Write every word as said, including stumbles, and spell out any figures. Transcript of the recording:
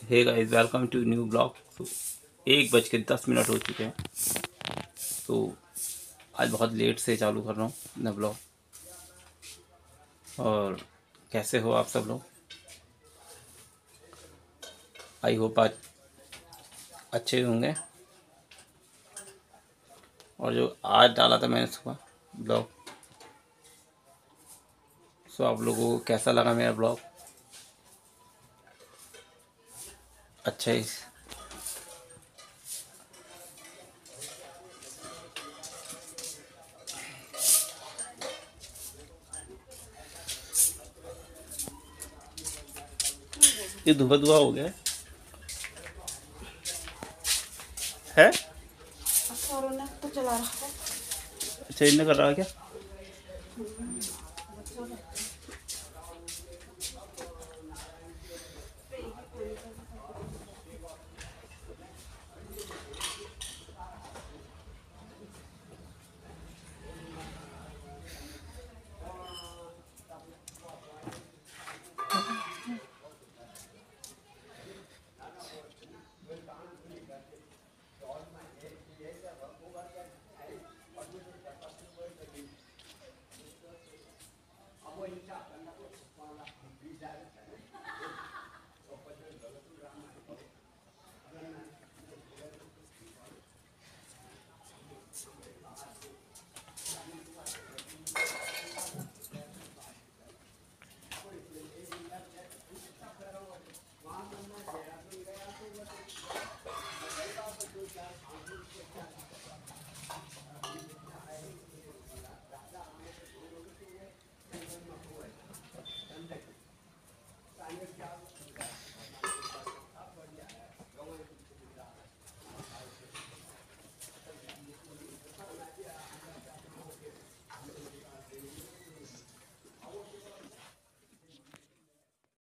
Hey guys, welcome to new blog. तो एक बज के दस मिनट हो चुके हैं। तो आज बहुत लेट से चालू कर रहा हूँ अपना ब्लॉग। और कैसे हो आप सब लोग? आई होप आज अच्छे होंगे। और जो आज डाला था मैंने सुबह ब्लॉग, सो आप लोगों को कैसा लगा मेरा ब्लॉग? अच्छा ही ये धुआं धुआं हो गया है। तो चला रहा है। अच्छा, इन्हें कर रहा है क्या?